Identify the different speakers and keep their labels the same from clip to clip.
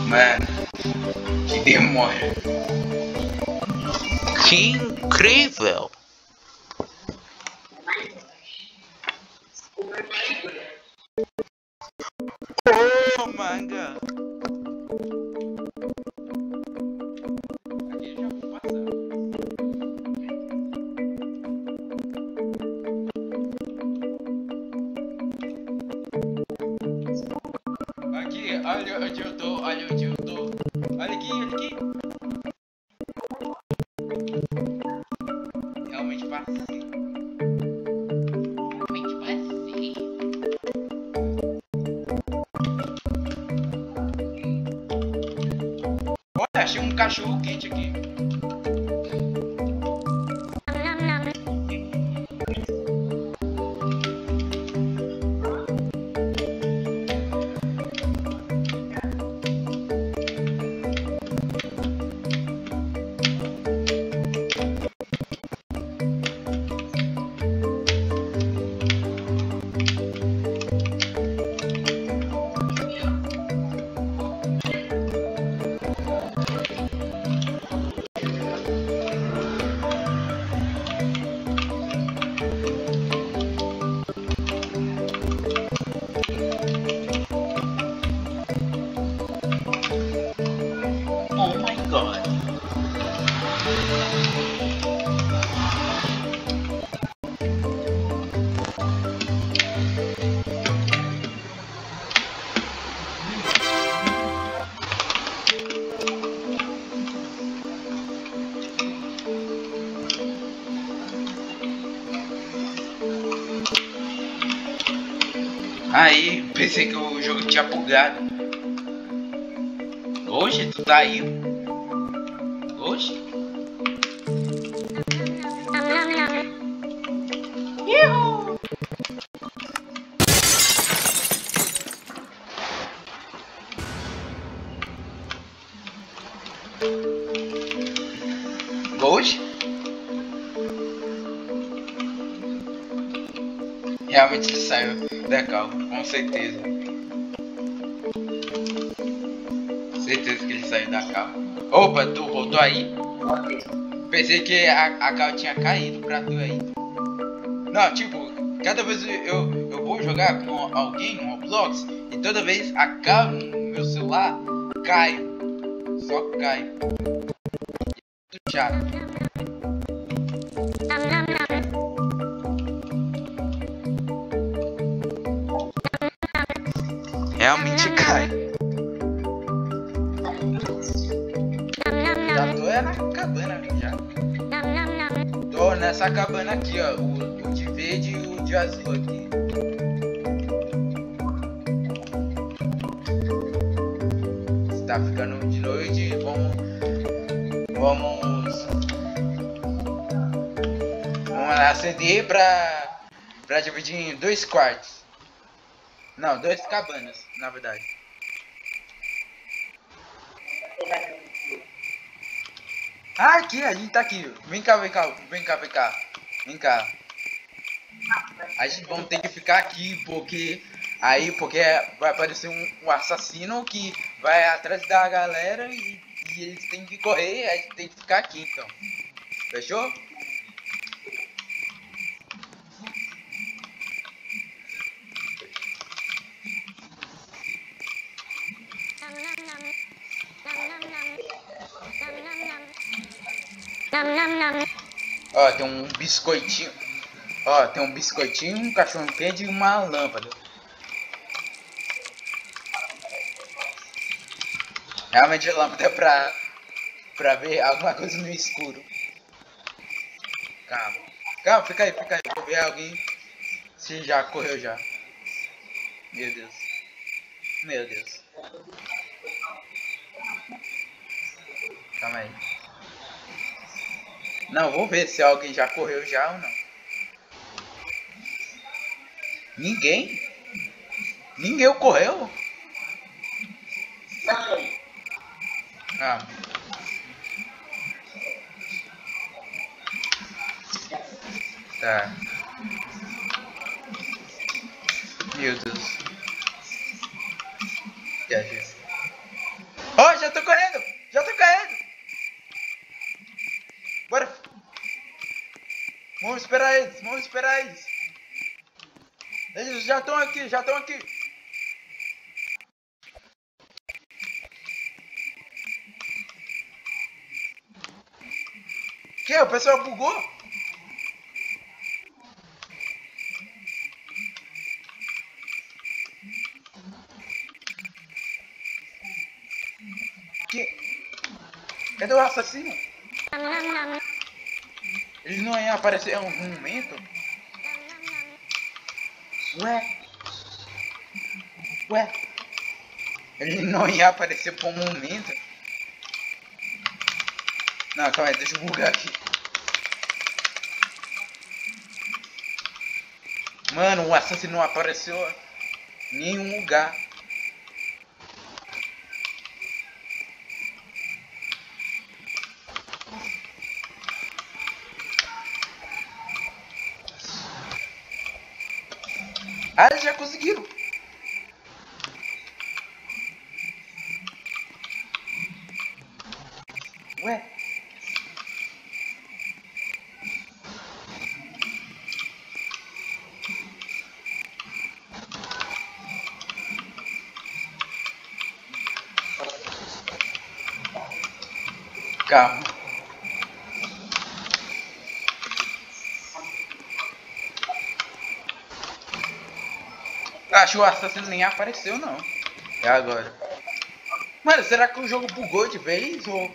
Speaker 1: Mano, que demônio. Que incrível. Oh, manga. Aqui já vou passar. Aqui, olha onde eu tô, olha onde eu tô. Olha aqui, olha aqui. Realmente passei. Realmente passei. Olha, achei um cachorro quente aqui. Oh my god. Aí, pensei que o jogo tinha bugado. Hoje, tu tá aí? Hoje? Hoje? Realmente ele saiu da cal, com certeza. Certeza que ele saiu da cal. Opa, tu voltou aí? Pensei que a cal tinha caído pra tu aí. Não, tipo, cada vez eu vou jogar com alguém no Roblox e toda vez a cal no meu celular cai. Só cai. Muito chato. Realmente cai. Já tô é na cabana ali já. Tô nessa cabana aqui, ó. O de verde e o de azul aqui. Tá ficando de noite, vamos acender pra dividir em 2 quartos. Não, 2 cabanas, na verdade. Ah, aqui, a gente tá aqui. Vem cá, vem cá, vem cá, vem cá. Vem cá. A gente vai ter que ficar aqui porque vai aparecer um assassino que vai atrás da galera e eles têm que correr, a gente tem que ficar aqui então. Fechou? Ó, tem um biscoitinho. Ó, tem um biscoitinho, um cachorro quente e uma lâmpada. Realmente a lâmpada é pra ver alguma coisa no escuro. Calma. Calma, fica aí. Vou ver alguém se já correu já. Meu Deus. Meu Deus. Calma aí. Não, vou ver se alguém já correu já ou não. Ninguém? Ninguém correu? Ah. Tá. Meu Deus. Oh, já tô correndo! Já tô correndo! Bora! Vamos esperar eles, vamos esperar eles! Eles já estão aqui, já estão aqui! Que? O pessoal bugou? Que? Cadê o assassino? Eles não iam aparecer em algum momento? Ué? Ué? Ele não ia aparecer por um momento? Não, calma aí, deixa eu bugar aqui. Mano, o assassino não apareceu em nenhum lugar. Ah, eles já conseguiram. Ué? Calma. Acho que o assassino nem apareceu, não. É agora. Mano, será que o jogo bugou de vez? Ou...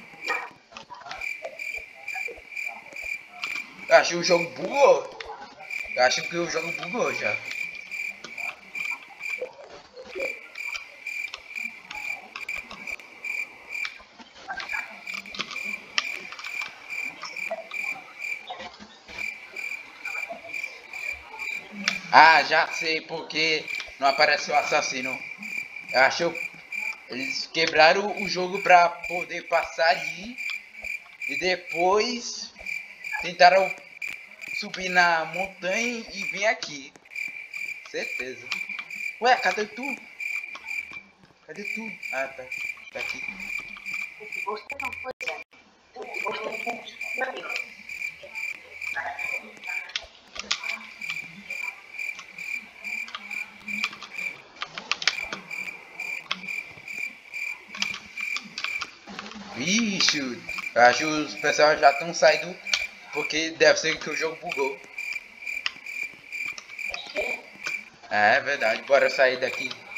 Speaker 1: Acho que o jogo bugou. Acho que o jogo bugou já. Ah, já sei porque não apareceu o assassino. Eu acho que eles quebraram o jogo pra poder passar ali. E depois tentaram subir na montanha e vir aqui. Certeza. Ué, cadê tu? Cadê tu? Ah, tá. Tá aqui. Vixe, eu acho que os pessoal já estão saindo porque deve ser que o jogo bugou. É verdade, bora sair daqui.